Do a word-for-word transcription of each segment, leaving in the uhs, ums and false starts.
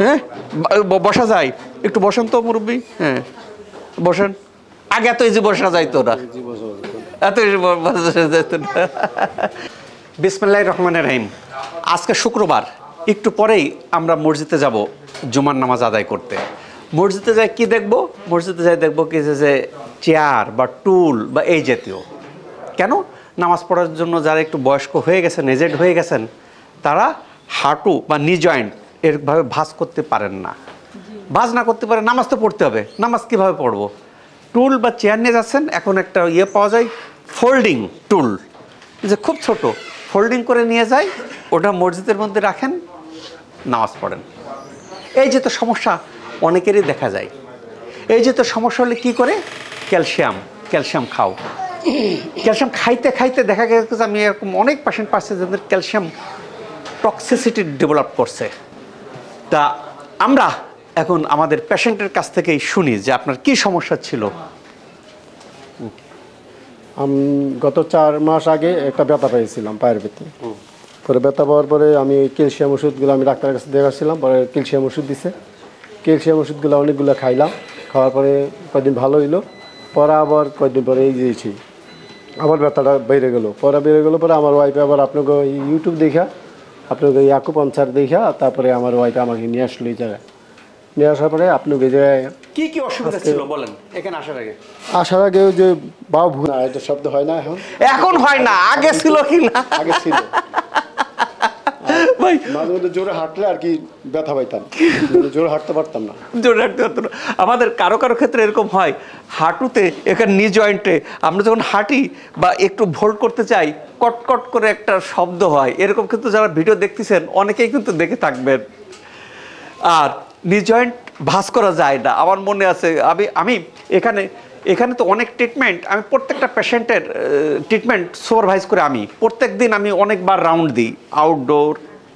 হ্যাঁ বসা যায় একটু বসেন তো মুরব্বী হ্যাঁ বসেন আগে এত ইজি বসা যাইতো না এত ইজি বসা যাইতো না বিসমিল্লাহির রহমানির রহিম আজকে শুক্রবার একটু পরেই আমরা মসজিদে যাব জুমার নামাজ আদায় করতে মসজিদে যাই কি দেখব মসজিদে যাই দেখব কি যে চেয়ার বা টুল বা এই জাতীয় কেন নামাজ পড়ার জন্য যারা একটু বয়স্ক হয়ে গেছেন এজেড হয়ে গেছেন তারা হাঁটু বা নি জয়েন্ট এরভাবে ভাঁজ করতে পারেন না ভাঁজ না করতে পারে নামাজ তো পড়তে হবে নামাজ কীভাবে পড়বো টুল বা চেয়ার নিয়ে যাচ্ছেন এখন একটা ইয়ে পাওয়া যায় ফোল্ডিং টুল যে খুব ছোট ফোল্ডিং করে নিয়ে যায় ওটা মসজিদের মধ্যে রাখেন নামাজ পড়েন এই যে তো সমস্যা অনেকেরই দেখা যায় এই যে তো সমস্যা হলে কী করে ক্যালসিয়াম ক্যালসিয়াম খাও ক্যালসিয়াম খাইতে খাইতে দেখা গেছে আমি এরকম অনেক পেশেন্ট পাচ্ছি যাদের ক্যালসিয়াম টক্সিসিটি ডেভেলপ করছে তা আমরা এখন আমাদের পেশেন্টের কাছ থেকেই শুনি যে আপনার কি সমস্যা ছিল আমি গত চার মাস আগে একটা ব্যথা পেয়েছিলাম পায়ের ভিতরে পরে ব্যথা পাওয়ার পরে আমি ক্যালসিয়াম ওষুধগুলো আমি ডাক্তারের কাছে দেখাচ্ছিলাম পরে ক্যালসিয়াম ওষুধ দিছে ক্যালসিয়াম ওষুধগুলো অনেকগুলো খাইলাম খাওয়ার পরে কয়েকদিন ভালো হইলো পরে আবার কয়েকদিন পরে এই দিয়েছি আবার ব্যথাটা বেড়ে গেলো পরে বেড়ে গেলো পরে আমার ওয়াইফে আবার আপনাকে ইউটিউব দেখা আপনাকে আকুপাঞ্চার দেখা তারপরে আমার ওয়াইফে আমাকে নিয়ে আসলো এই জায়গায় নিয়ে আসার পরে আপনাকে যে কি কি অসুবিধা ছিল বলেন এখানে আসার আগে আসার আগে যে বাউ ভুনা এটা শব্দ হয় না এখন এখন হয় না আগে ছিল কি না আগে ছিল ভাই মাঝে মধ্যে জোরে হাঁটলে আর কি ব্যথা পাইতাম জোরে হাঁটতে পারতাম না জোরে হাঁটতে পারতাম না আমাদের কারো কারো ক্ষেত্রে এরকম হয় হাঁটুতে এখানে নি জয়েন্টে আমরা যখন হাঁটি বা একটু ভোল্ট করতে চাই কটকট করে একটা শব্দ হয় এরকম কিন্তু যারা ভিডিও দেখতেছেন অনেকেই কিন্তু দেখে থাকবেন আর নি জয়েন্ট ভাঁজ করা যায় না আমার মনে আছে আমি আমি এখানে এখানে তো অনেক ট্রিটমেন্ট আমি প্রত্যেকটা পেশেন্টের ট্রিটমেন্ট সুপারভাইজ করে আমি প্রত্যেক দিন আমি অনেকবার রাউন্ড দিই আউটডোর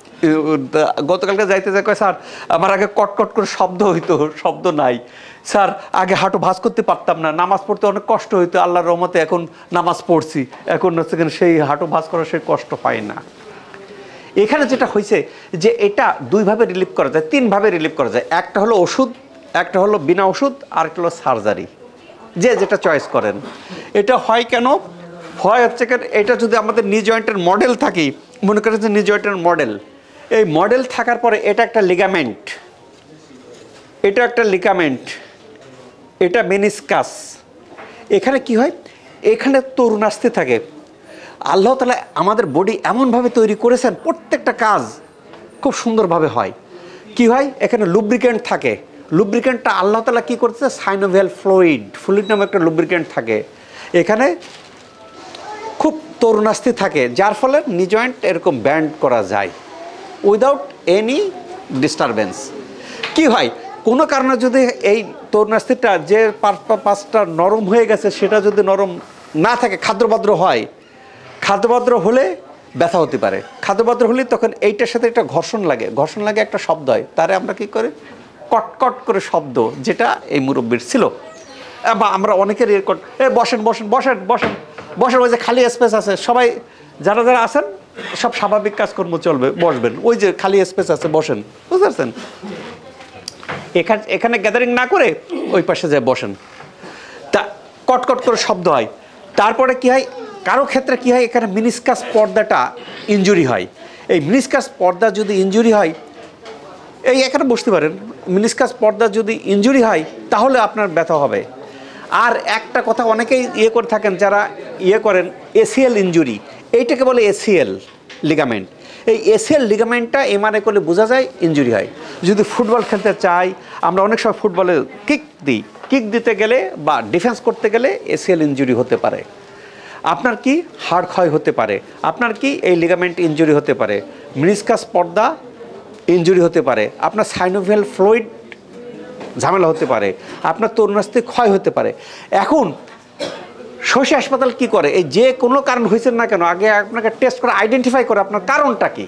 গতকালকে যাইতে যাই কয় স্যার আমার আগে কটকট করে শব্দ হইতো শব্দ নাই স্যার আগে হাঁটু ভাঁজ করতে পারতাম না নামাজ পড়তে অনেক কষ্ট হইতো আল্লাহর রহমতে এখন নামাজ পড়ছি এখন হচ্ছে সেই হাঁটু ভাঁজ করা সেই কষ্ট পাই না এখানে যেটা হয়েছে যে এটা দুইভাবে রিলিভ করা যায় তিনভাবে রিলিভ করা যায় একটা হলো ওষুধ একটা হলো বিনা ওষুধ আর একটা হলো সার্জারি যে যেটা চয়েস করেন এটা হয় কেন হয় হচ্ছে কেন এটা যদি আমাদের নি জয়েন্টের মডেল থাকি মনে করেন যে নি জয়েন্টের মডেল এই মডেল থাকার পরে এটা একটা লিগামেন্ট এটা একটা লিগামেন্ট এটা মেনিসকাস এখানে কি হয় এখানে তরুণাস্থি থাকে আল্লাহ তাআলা আমাদের বডি এমনভাবে তৈরি করেছেন প্রত্যেকটা কাজ খুব সুন্দরভাবে হয় কি হয় এখানে লুব্রিকেন্ট থাকে লুব্রিকেন্টটা আল্লাহ তাআলা কী করতেছে সাইনোভিয়াল ফ্লুইড ফ্লুইড নামে একটা লুব্রিকেন্ট থাকে এখানে খুব তরুণাস্থি থাকে যার ফলে নি জয়েন্ট এরকম ব্যান্ড করা যায় উইদাউট এনি ডিস্টারবেন্স কি হয় কোনো কারণে যদি এই তরুণাস্থিটা যে পাঁচটা নরম হয়ে গেছে সেটা যদি নরম না থাকে খাদ্যবাদ্র হয় খাদ্যবাদ্র হলে ব্যথা হতে পারে খাদ্যবাদ্র হলে তখন এইটার সাথে একটা ঘর্ষণ লাগে ঘর্ষণ লাগে একটা শব্দ হয় তারে আমরা কী করি কটকট করে শব্দ যেটা এই মুরব্বির ছিল বা আমরা অনেকের এর কট এ বসেন বসেন বসেন বসেন বসেন ওই যে খালি স্পেস আছে সবাই যারা যারা আছেন সব স্বাভাবিক কাজকর্ম চলবে বসবেন ওই যে খালি স্পেস আছে বসেন বুঝতে পারছেন এখানে এখানে গ্যাদারিং না করে ওই পাশে যায় বসেন তা কটকট করে শব্দ হয় তারপরে কী হয় কারো ক্ষেত্রে কী হয় এখানে মিনিসকাস পর্দাটা ইনজুরি হয় এই মিনিসকাস পর্দা যদি ইনজুরি হয় এই এখানে বসতে পারেন মিনিসকাস পর্দা যদি ইনজুরি হয় তাহলে আপনার ব্যথা হবে আর একটা কথা অনেকেই ইয়ে করে থাকেন যারা ইয়ে করেন এসিএল ইনজুরি এইটাকে বলে এসিএল লিগামেন্ট এই এসিএল লিগামেন্টটা এমআরআই করলে বোঝা যায় ইনজুরি হয় যদি ফুটবল খেলতে চাই আমরা অনেক সময় ফুটবলে কিক দিই কিক দিতে গেলে বা ডিফেন্স করতে গেলে এসিএল ইনজুরি হতে পারে আপনার কি হাড় ক্ষয় হতে পারে আপনার কি এই লিগামেন্ট ইনজুরি হতে পারে মিনিসকাস পর্দা ইনজুরি হতে পারে আপনার সাইনোভিয়াল ফ্লুইড ঝামেলা হতে পারে আপনার তরুণাস্থি ক্ষয় হতে পারে এখন শশী হাসপাতাল কি করে এই যে কোনো কারণ হয়েছে না কেন আগে আপনাকে টেস্ট করে আইডেন্টিফাই করে আপনার কারণটা কি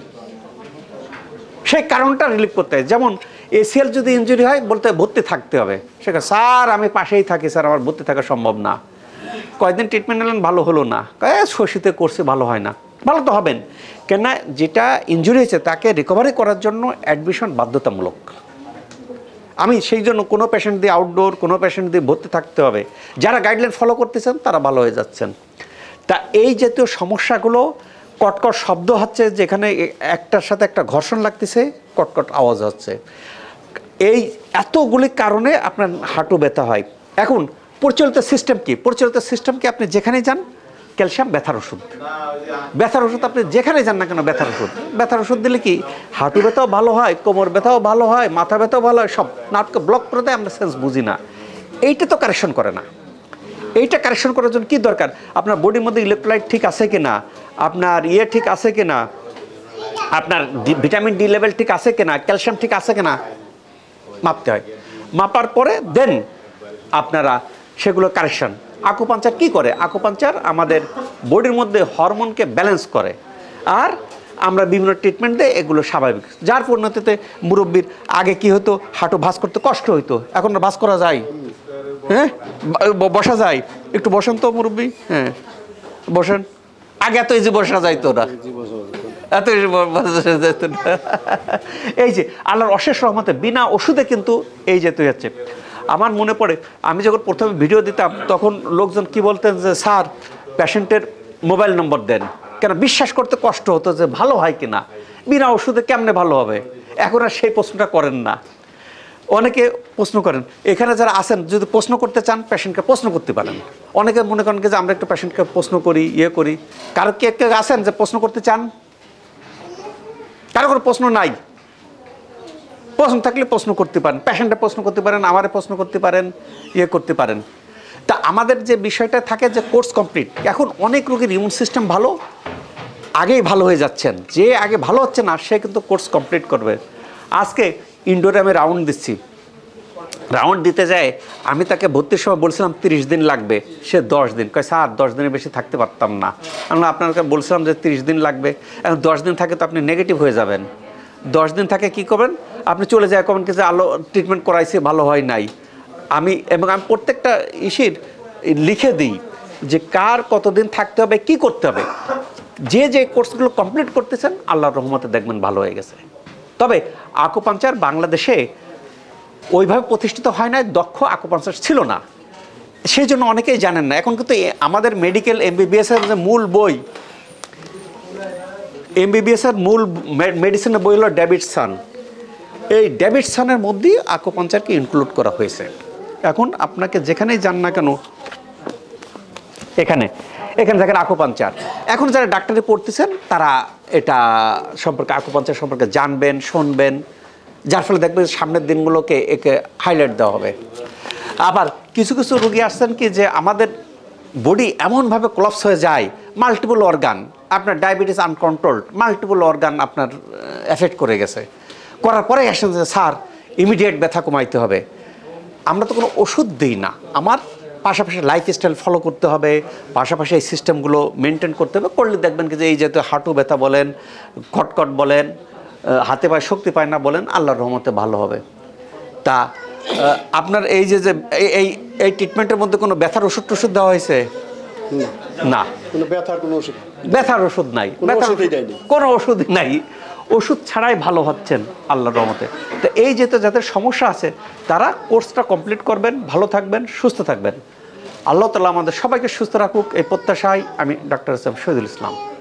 সেই কারণটা রিলিভ করতে হয় যেমন এসিএল যদি ইনজুরি হয় বলতে ভর্তি থাকতে হবে সেখানে স্যার আমি পাশেই থাকি স্যার আমার ভর্তি থাকা সম্ভব না কয়েকদিন ট্রিটমেন্ট নিলেন ভালো হলো না শশীতে করছে ভালো হয় না ভালো তো হবেন কেননা যেটা ইনজুরি হয়েছে তাকে রিকভারি করার জন্য অ্যাডমিশন বাধ্যতামূলক আমি সেই জন্য কোনো পেশেন্ট দিয়ে আউটডোর, কোনো পেশেন্ট দিয়ে ভর্তি থাকতে হবে। যারা গাইডলাইন ফলো করতেছেন তারা ভালো হয়ে যাচ্ছেন। তা এই জাতীয় সমস্যাগুলো, কটকট শব্দ হচ্ছে, যেখানে একটার সাথে একটা ঘর্ষণ লাগতেছে, কটকট আওয়াজ হচ্ছে, এই এতগুলি কারণে আপনার হাঁটু ব্যথা হয়। এখন প্রচলিত সিস্টেম কি? প্রচলিত সিস্টেম কি? আপনি যেখানে যান ক্যালসিয়াম ব্যথার ওষুধ, ব্যথার ওষুধ আপনি যেখানে যান না কেন ব্যথার ওষুধ। ব্যথার ওষুধ দিলে কি হাঁটু ব্যথাও ভালো হয়, কোমর ব্যথাও ভালো হয়, মাথা ব্যথাও ভালো হয়, সব নাটকে ব্লক করে দেয়, আমরা সেন্স বুঝি না। এইটা তো কারেকশন করে না। এইটা কারেকশন করার জন্য কী দরকার? আপনার বডির মধ্যে ইলেকট্রোলাইট ঠিক আছে কি না, আপনার ইয়ে ঠিক আছে কি না, আপনার ভিটামিন ডি লেভেল ঠিক আছে কি না, ক্যালসিয়াম ঠিক আছে কি না মাপতে হয়। মাপার পরে দেন আপনারা সেগুলো কারেকশন। আকুপাঞ্চার কি করে? আকুপাঞ্চার আমাদের বডির মধ্যে হরমোনকে ব্যালেন্স করে, আর আমরা বিভিন্ন ট্রিটমেন্ট দিয়ে এগুলো স্বাভাবিক। যার পরিণতিতে মুরব্বীর আগে কি হতো, হাঁটু ভাঁজ করতে কষ্ট হইতো, এখন ভাঁজ করা যায়। হ্যাঁ, বসা যায়। একটু বসেন তো মুরব্বী, হ্যাঁ বসেন। আগে এত ইজি বসা যাইতো না, এত যেত না। এই যে আল্লাহর অশেষ রহমতে বিনা ওষুধে কিন্তু এই যেতে যাচ্ছে। আমার মনে পড়ে আমি যখন প্রথমে ভিডিও দিতাম তখন লোকজন কি বলতেন যে স্যার পেশেন্টের মোবাইল নম্বর দেন, কেন বিশ্বাস করতে কষ্ট হতো যে ভালো হয় কিনা, বিনা ওষুধে কেমনে ভালো হবে। এখন আর সেই প্রশ্নটা করেন না, অনেকে প্রশ্ন করেন। এখানে যারা আছেন যদি প্রশ্ন করতে চান পেশেন্টকে প্রশ্ন করতে পারেন। অনেকে মনে করেন যে আমরা একটু পেশেন্টকে প্রশ্ন করি, ইয়ে করি। কারো কে কে আছেন যে প্রশ্ন করতে চান? কারো কোনো প্রশ্ন নাই? প্রশ্ন থাকলে প্রশ্ন করতে পারেন, পেশেন্টে প্রশ্ন করতে পারেন, আমারে প্রশ্ন করতে পারেন, ইয়ে করতে পারেন। তা আমাদের যে বিষয়টা থাকে যে কোর্স কমপ্লিট, এখন অনেক রোগীর ইমিউন সিস্টেম ভালো, আগেই ভালো হয়ে যাচ্ছেন। যে আগে ভালো হচ্ছে না সে কিন্তু কোর্স কমপ্লিট করবে। আজকে ইনডোরে আমি রাউন্ড দিচ্ছি, রাউন্ড দিতে যায় আমি তাকে ভর্তির সময় বলছিলাম তিরিশ দিন লাগবে, সে দশ দিন কয় স্যার দশ দিনের বেশি থাকতে পারতাম না। আমরা আপনাকে বলছিলাম যে তিরিশ দিন লাগবে, এখন দশ দিন থাকে তো আপনি নেগেটিভ হয়ে যাবেন। দশ দিন থাকে কি করবেন, আপনি চলে যায় কমেন কিছু আলো ট্রিটমেন্ট করাইছে ভালো হয় নাই। আমি এবং আমি প্রত্যেকটা ইসির লিখে দিই যে কার কতদিন থাকতে হবে, কি করতে হবে। যে যে কোর্সগুলো কমপ্লিট করতেছেন আল্লাহর রহমতে দেখবেন ভালো হয়ে গেছে। তবে আকুপাঞ্চার বাংলাদেশে ওইভাবে প্রতিষ্ঠিত হয় না, দক্ষ আকুপাঞ্চার ছিল না, সেই জন্য অনেকেই জানেন না। এখন কিন্তু আমাদের মেডিকেল এমবিবিএসের যে মূল বই, এমবিবিএসের মূল মেডিসিনের বই হলো ডেভিডসন। এই ডেভিডসনের মধ্যেই আকুপাঞ্চারকে ইনক্লুড করা হয়েছে। এখন আপনাকে যেখানেই যান না কেন, এখানে এখানে দেখেন আকুপাঞ্চার। এখন যারা ডাক্তারি পড়তেছেন তারা এটা সম্পর্কে, আকুপাঞ্চার সম্পর্কে জানবেন, শুনবেন, যার ফলে দেখবেন সামনের দিনগুলোকে একে হাইলাইট দেওয়া হবে। আবার কিছু কিছু রোগী আসছেন কি যে আমাদের বডি এমনভাবে কোলাপস হয়ে যায়, মাল্টিপল অর্গান, আপনার ডায়াবেটিস আনকন্ট্রোলড, মাল্টিপল অর্গান আপনার এফেক্ট করে গেছে, করার পরে আসেন যে স্যার ইমিডিয়েট ব্যথা কমাইতে হবে। আমরা তো কোনো ওষুধ দিই না, আমার পাশাপাশি লাইফস্টাইল ফলো করতে হবে, পাশাপাশি এই সিস্টেমগুলো মেনটেন করতে হবে। করলে দেখবেন কি যে এই যেহেতু হাঁটু ব্যথা বলেন, কটকট বলেন, হাতে পায়ে শক্তি পায় না বলেন, আল্লাহর রহমতে ভালো হবে। তা আপনার এই যে যে এই এই ট্রিটমেন্টের মধ্যে কোনো ব্যথার ওষুধ টষুধ দেওয়া হয়েছে না? কোনো ব্যথার কোনো ওষুধ, ব্যথার ওষুধ নাই, কোনো ওষুধই নাই, ওষুধ ছাড়াই ভালো হচ্ছেন আল্লাহর রহমতে। তো এই যেতে যাদের সমস্যা আছে তারা কোর্সটা কমপ্লিট করবেন, ভালো থাকবেন, সুস্থ থাকবেন। আল্লাহ তাআলা আমাদের সবাইকে সুস্থ রাখুক এই প্রত্যাশায় আমি ডক্টর এস এম শহীদুল ইসলাম।